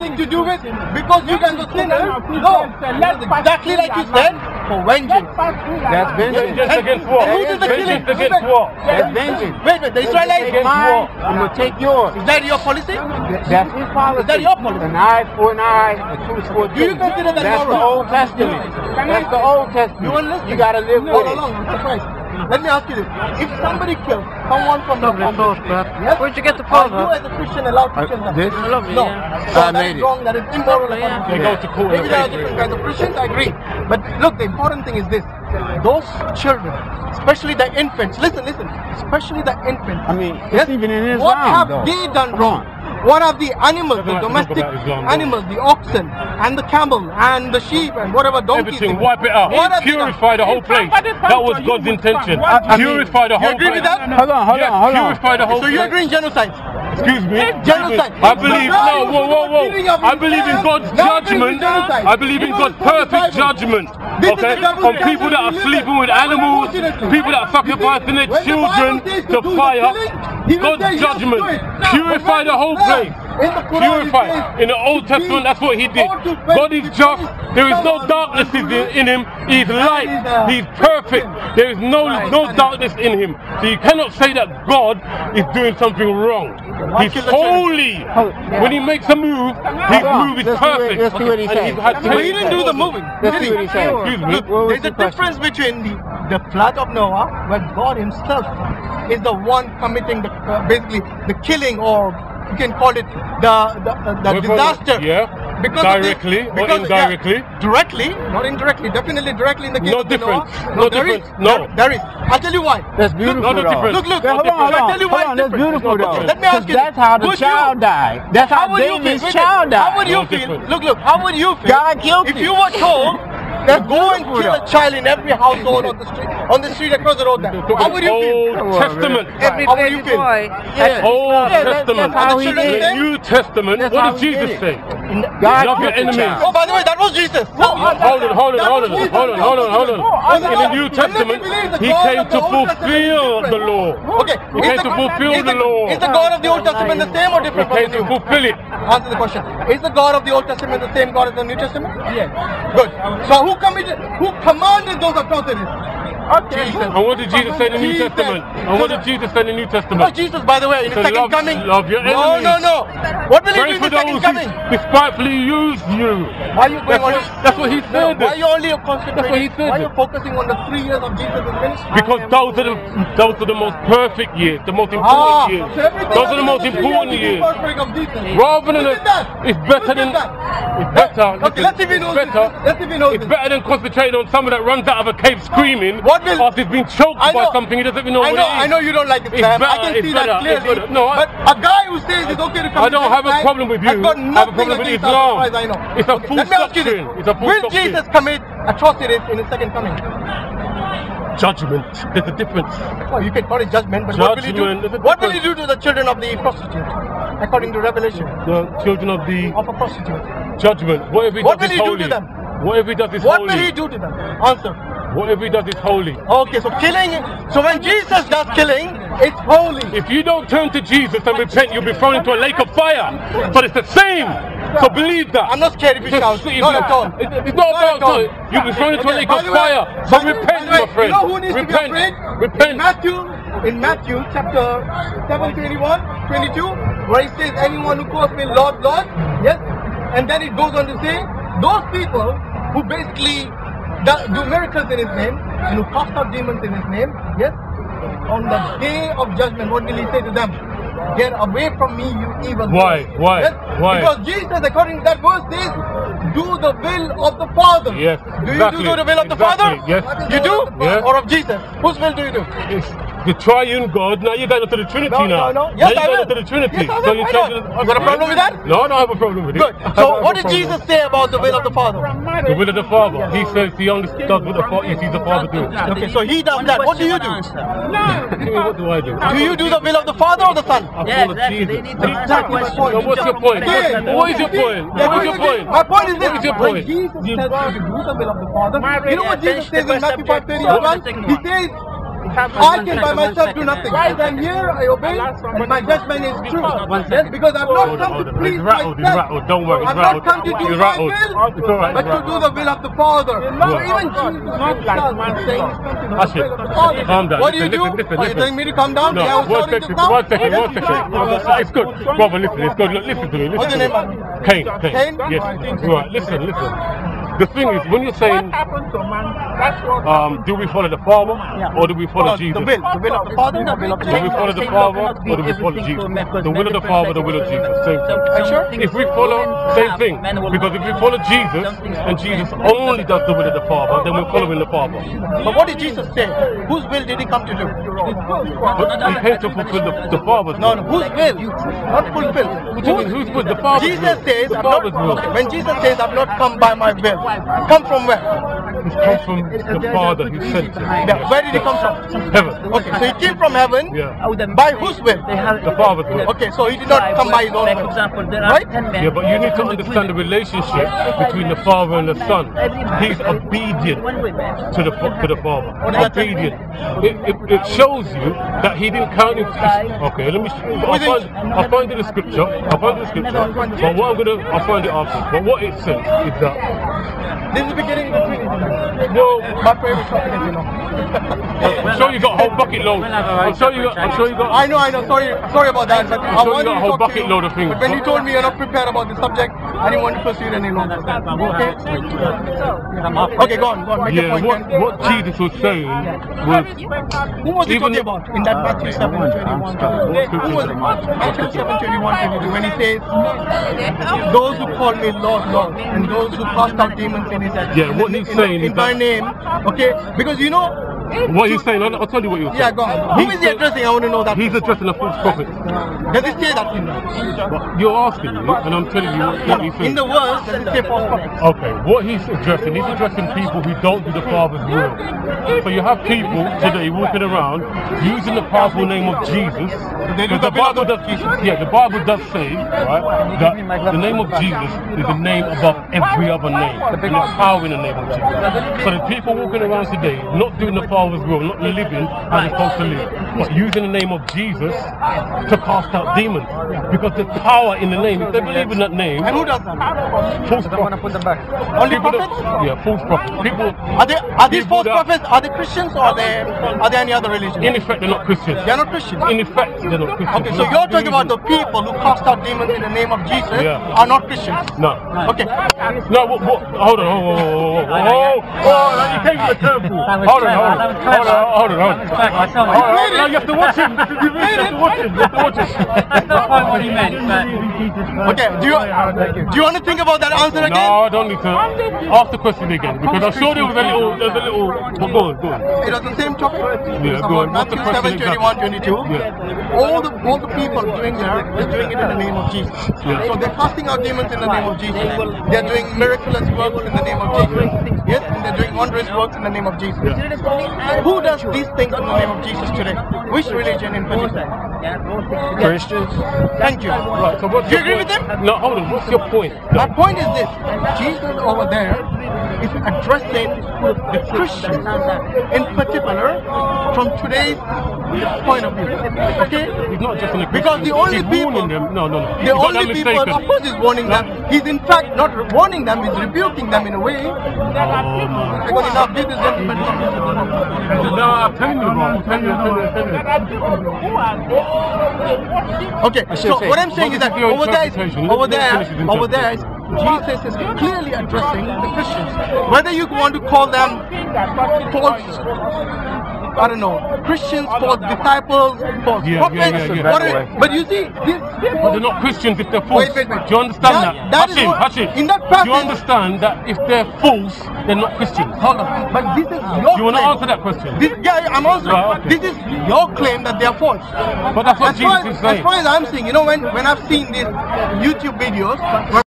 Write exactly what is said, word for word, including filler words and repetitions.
nothing to do with because you guys are sinners. No, exactly like you said, for vengeance. That's vengeance. Vengeance against what? Who did the killing? Vengeance against what? That's vengeance. Wait, wait, the Israelites? Take mine, I'm gonna take yours. Is that your policy? That's his policy. Is that your policy? An eye for an eye, a tooth for a tooth. Do you consider that That's the moral? Old Testament. That's the Old Testament. You want to listen? You gotta live No, with no, it. no, I'm surprised. Let me ask you this. If somebody kills someone from the yes? Where'd you get the Are phone? you as a Christian allowed to kill them? This? No. yeah. So I that made is it. wrong, that is immoral. Lovely, yeah. They go to court. Maybe there are different kinds of Christians, I agree. But look, the important thing is this. Those children, especially the infants, listen, listen, especially the infants. I mean, it's even in Islam, What have though. they done Come wrong? on. What are the animals, the Doesn't like to talk domestic about Islam, animals, the oxen, and the camel, and the sheep, and whatever donkeys? Everything, they- wipe it out. What have they done? Purify the whole place. That was God's intention. I mean, Purify the You whole agree place. with that? Hold on, hold Yes, on, hold on. purify the whole So you place. agree in genocide? Excuse me. Genocide. I believe, So now no, you whoa, whoa, support killing of whoa. I believe in Islam, God's now agree with judgment. genocide. I believe in You God's know, it's perfect Bible. judgment. This is Okay? the devil's On people that are judgment. sleeping with Why animals, would you listen? people that are sacrificing their When the children Bible says to to do the fire. killing, he will God's say, yes, judgment. do it. Now, Purify when the whole it's place. there, in the Quran it Purify. says, In the Old "Be Testament, that's what he did. born to God is faith, just. There is no someone darkness who in, do it. in him. He's light. is, uh, He's perfect. There is no no darkness in him. So you cannot say that God is doing something wrong. Why He's kill the children? holy. When he makes a move, his Hold on. move is Let's see what- perfect. let's see what he And says. he's had to- But he didn't do the moving. Let's did see he? what he says. Excuse me. What was There's the a question? difference between the, the flood of Noah, where God himself is the one committing the uh, basically the killing, or you can call it the the, uh, the We're disaster. probably- yeah. Because of Directly this- or because- indirectly? yeah, directly, not indirectly. Definitely directly in the case No of the difference. Noah. No there difference. is. No. There, there is. I'll tell you why. That's beautiful, Not the though. difference. Look, look. Yeah, hold on, hold I'll on. tell you Hold why on, it's that's different. beautiful, though. Okay, let me ask 'Cause you. that's how the Would child you, died. That's how, How would you David's feel? child How died. would you No feel? difference. Look, look. How would you feel? God killed if him. you were told that go and beautiful, kill a though. child in every household on the street, on the street across the road. There. How would you feel? Old Testament. Every How would baby you feel? boy. Yeah. Old Yeah, that's- Testament. that's how he the did it. New Testament. That's What how did he Jesus did it. say? God Love your killed the enemies. child. Oh, by the way, that was Jesus. Hold on, hold on, hold on, hold on, hold on, hold on, hold on. In the New Testament, he came to fulfill the law. Okay, He is came the- to fulfill is the law. Is the God of the Old Testament the same or He different came from the to New? fulfill it. Answer the question. Is the God of the Old Testament the same God as the New Testament? Yes. Good. So who committed, who commanded those atrocities? Jesus. And what did Jesus say in the New Jesus. Testament? And what did Jesus say in the New Oh, Testament? Jesus, by the way, in So the second love- coming. love your No, enemies. no, no. What will he do Pray in for the second those coming? who despitefully use you. Why are you going That's on? what, that's what he No, said. why are you only concentrating? That's what he said. Why are you focusing on the three years of Jesus' ministry? Because those are the those are the most perfect years, the most Ah, important years. so everything Those are the most else is the important three years. offspring of Jesus. Rather than Look a, at that. it's better Look than at that. it's better. Okay, listen, let's see if he knows it's better. this. Let's see if he knows It's this. better than concentrating on someone that runs out of a cave screaming What will- after he's been choked I by know- something he doesn't even know I what know, it is. I know you don't like It's Islam. I better, can it's see better, that it's clearly. better. No, I- but a guy who says it's okay to come I don't have a problem with you. I've got I have a nothing problem with against Islam. us, as I know. It's a Okay, full let me ask you this. doctrine. It's a full Will doctrine. Jesus commit atrocities in his second coming? Judgment. There's a difference. Oh, you can call it judgment, but what will he Judgment, do? there's a What will he difference. do to the children of the prostitute? According to Revelation, The children of the of a prostitute. judgment. Whatever he What does will is he do holy. to them? Whatever he does is What holy. will he do to them? Answer. Whatever he does is holy. Okay, so killing. So when Jesus does killing, it's holy. If you don't turn to Jesus and repent, you'll be thrown into a lake of fire. But it's the same. So believe that. I'm not scared if you It's shout. the- Not at all. It's, it's not Not at about all. so you'll be thrown into a Okay, lake by of the way- fire. by So the- repent, by the way, my friend. You know who needs repent. to be afraid? Repent. In Matthew, in Matthew chapter seven, twenty-one, twenty-two, where it says, anyone who calls me Lord, Lord, yes, and then it goes on to say, those people who basically do- do miracles in His name and who cast out demons in His name, yes, on the day of judgment, what will He say to them? Get away from me, you evil. Why? Why? Yes? Why? Because Jesus, according to that verse, says, do the will of the Father. Yes, Do exactly. you do the will of the Exactly, Father? yes. You do? Yeah. Or of Jesus? Whose will do you do? It's the triune God. Now you're going into the Trinity No, now. no, no. Now Yes, you're I going will. into the Trinity. Yes, I will. So you Why change not? it- You got a problem with that? No, I don't have a problem with it. Good. I don't So have what a did problem Jesus with say about the will of the Father? it. The will of the Father. He says he only does what the Father, he sees the Father do. Okay, so he does that. What do you do? What do I do? Do you do the will of the Father or the Son? I Yeah, follow exactly. Jesus. They need to answer Exactly my questions. point. So what's your point? Okay. What is your point? Yeah, What is your point? My point is this. What is your When point? Jesus tells you to do the will of the Father, you know what Yeah, Jesus finish says the in Matthew first five subject. thirty-one? Second He one. says, I can by myself do nothing. Guys, I'm here, I obey, and my judgment is true. Yes, because I've not come to please myself. Rattled, don't worry, I've not come to do my will, but to do the will of the Father. So even Jesus himself is saying something to the Father. Calm down. What do you Listen, do? listen, listen, Are you listen. telling me to calm down? No, Yeah, I was one shouting second, just now. one second, one second. It's good. Brother, listen, it's good. Look, listen to me. Listen What's to your me. name, man? Cain, Cain. Cain? Yes. Right, listen, listen. The thing is, when you're saying, um, do we follow the Father or do we follow No, Jesus? the will, the will of the Father, the will of Do we Jesus. follow the Father or do we follow Jesus? The will of the Father, the will of Jesus, same thing. Are you sure? If we follow, same thing. Because if we follow Jesus and Jesus only does the will of the Father, then we're following the Father. But what did Jesus say? Whose will did he come to do? But he came to fulfill the, the Father's No, will. no, whose will? Not fulfill. What do you mean, who's will? The Father's Jesus will. says, The I'm not, Father's will. okay, when Jesus says, I've not come by my will, come from where? It comes from the Father who sent him. Yeah, where did he come from? Heaven. Okay, so he came from heaven. Yeah. By whose will? The Father's will. Okay, so he did not come by his own will. Right? Yeah, but you need to understand the relationship between the Father and the Son. He's obedient to the fa- to the Father. Obedient. It, it, it shows you that he didn't count it. Okay, let me. I'll find, I'll find it in the scripture. I'll find it in the scripture. But what I'm gonna, I'll find it after. But what it says is that. This is the beginning of the Trinity. Well, My favorite topic, as you know. I'm sure you got a whole bucket load. I'm sure you got. I'm sure you got. I know, I know. Sorry, sorry about that. But I sure you wanted got a to whole talk to bucket you, load of things. But when you told me you're not prepared about the subject, I didn't want to pursue it any longer. Okay. Okay, go on, go on. Make your Yeah, point. what, Ken. what Jesus was saying was, Who was he even- talking about in that Matthew seven twenty-one? Who was it? Matthew seven twenty-one twenty-two, when he says, "Those who call me Lord, Lord, and those who cast out demons in His name." Yeah, what he's in, saying in is my that- name. Okay, because you know. what he's saying, I'll, I'll tell you what he was Yeah, saying. go on. Who He's is he saying- addressing? I want to know that. He's addressing a false prophet. Does it say that in there? But you're asking me, and I'm telling you what he's saying. In the verse, does it say false prophets? Okay, what he's addressing, he's addressing people who don't do the Father's will. So you have people today walking around using the powerful name of Jesus. They do Because the the will of Bible does, yeah, the Bible does say, right, that the name of Jesus is the name above every other name. And there's power in the name of Jesus. So the people walking around today, not doing the Father's will, not living as they're supposed to live, but using the name of Jesus to cast out demons. Because there's power in the name. If they believe in that name, And who does that? false prophets. Only People prophets? that- Yeah, false prophets. People, Are they are these people false that- prophets? Are they Christians or are they are they any other religion? in effect, they're not Christians. They are not Christians. In effect, they're not Christians. Okay, so you're talking about the people who cast out demons in the name of Jesus Yeah. are not Christians. No. Okay. No, what, what, hold on, hold on, hold on, hold on, hold on, you came to the temple. Hold on, hold on, hold on, hold on, hold on. Hold on, no, you have to watch him, this is the reason, you have to watch him, you have to watch him. That's not quite what he meant, but... Okay. Do you do you want to think about that answer again? No, I don't need to ask the question again, because I'm sure there was a little, there's a little, well, go on, go on. It was the same topic. Yeah, It's go about on. What's the Matthew question seven twenty-one twenty-two. Yeah. All the all the people doing there is doing it in the name of Jesus. Yeah. So they're casting out demons in the name of Jesus. They're doing miraculous works in the name of Jesus. Yes, and they're doing wondrous works in the name of Jesus. Who does these things in the name of Jesus today? Which religion in particular? Christians. Thank you. Right, so what's Do you your agree with point? them? No, hold on, what's your point? My point is this: Jesus over there is addressing the Christians in particular from today's point of view. Okay? He's not just an Because the only he's people, warning them. No, no, no. the You got only that people, mistaken. of course, he's warning them. He's in fact not warning them; he's rebuking them in a way. Because enough, this is gentlemen. No, I'm telling you, bro. I'm telling you, I'm telling you, I'm telling you. Okay, so say, what I'm saying is that what is your over there, is, interpretation? over Let me there, finish his over there, is- Jesus is clearly addressing the Christians. Whether you want to call them false, I don't know, Christians, false disciples, false Yeah, prophets, yeah, yeah, yeah. whatever. But you see, these But people. they're not Christians if they're false. Wait, wait, wait. Do you understand That- that? that Hush is him, what- hush him. in that Do you passage- understand that if they're false, they're not Christians? Hold on, but this is your Do you want to claim. answer that question? This, yeah, yeah, I'm answering. Right, okay. This is your claim that they are false. But that's what As far Jesus as, is saying. as far as I'm saying, you know, when, when I've seen these YouTube videos,